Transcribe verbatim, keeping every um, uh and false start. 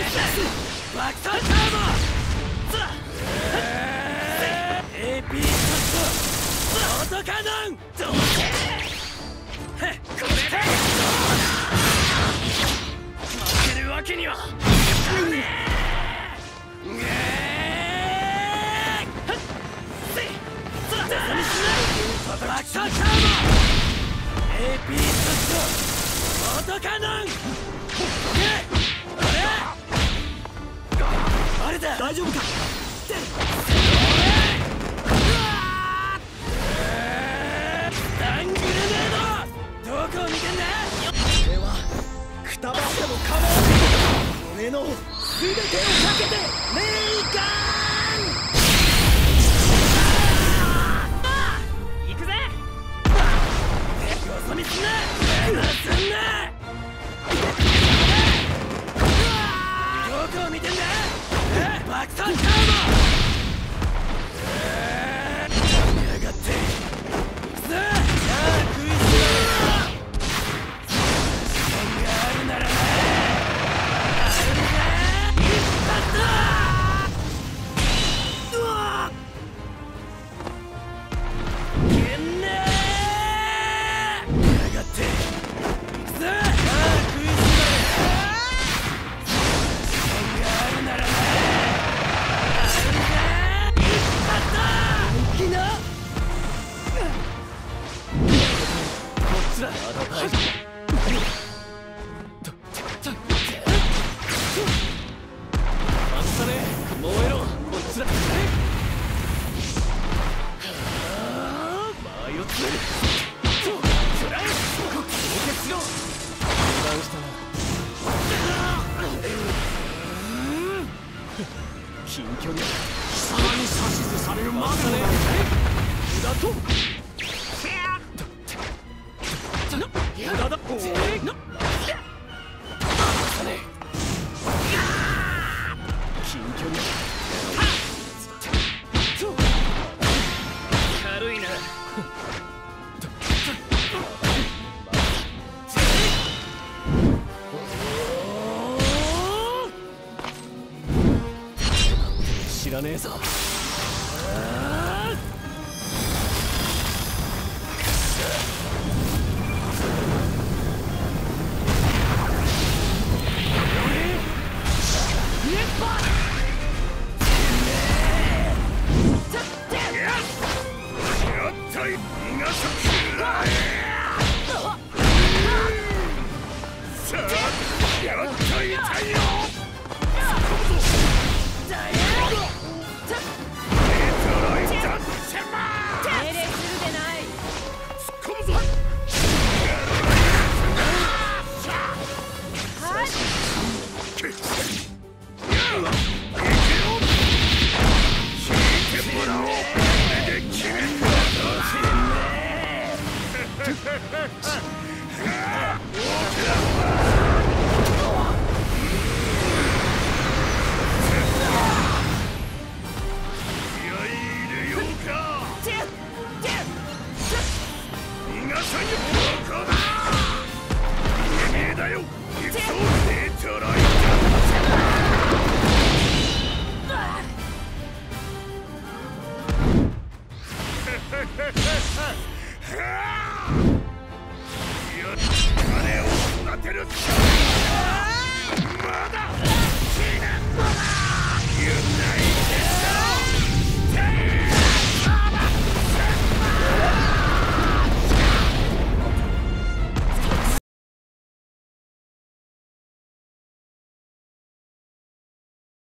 バクターカード。エーピー ショットオートカノン。どうせこれで負けるわけには。バクターカード エーピー ショットオートカノン。あれだ、大丈夫か。スタングレネード、どこを見てんだ。俺はくたばっても構わない。俺の全てをかけてレイガン。行くぜ。よそ見すんな。すんな。どこを見てんだ。バクターカード。やがって行くぞ。さあ食いつけろ。時間があるならな。あるぜ。一発だ。うわっけんねー。やがって行くぞ。さあ食いつけろ。時間があるならな。こっちだ。あったね。燃えろ。こっちだ。迷ってる。食らえ。凍結しろ。油断したな。近距離。貴様に指図されるまでもない。だと。やだだ。おお。近距離。軽いな。知らねえぞ。金を育てる。